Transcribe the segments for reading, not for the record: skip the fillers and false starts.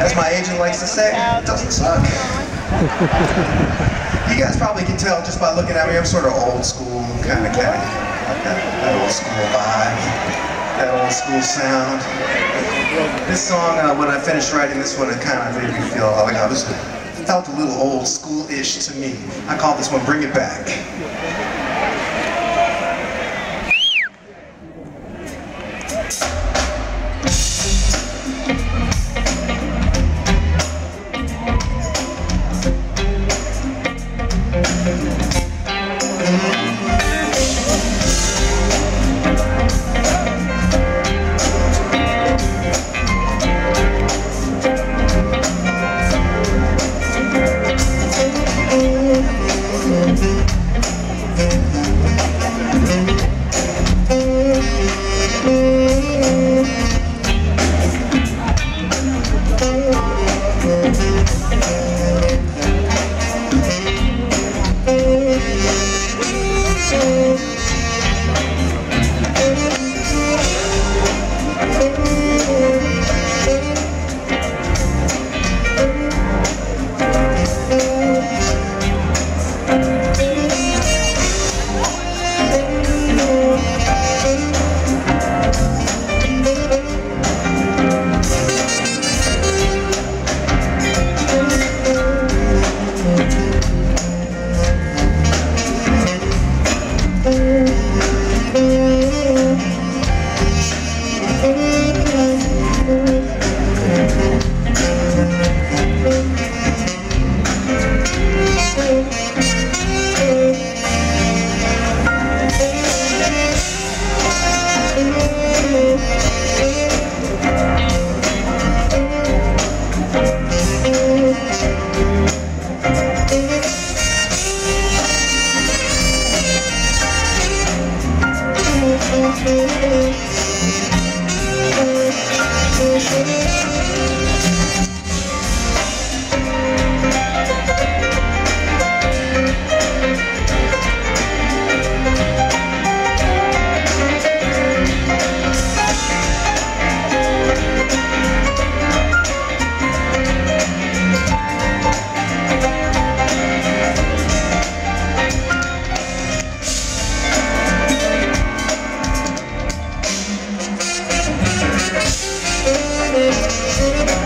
As my agent likes to say, it doesn't suck. You guys probably can tell just by looking at me, I'm sort of old school, kind of like that old school vibe, that old school sound. This song, when I finished writing this one, it kind of made me feel like felt a little old school-ish to me. I call this one Bring It Back.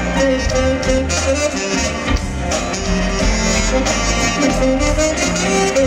Thank you.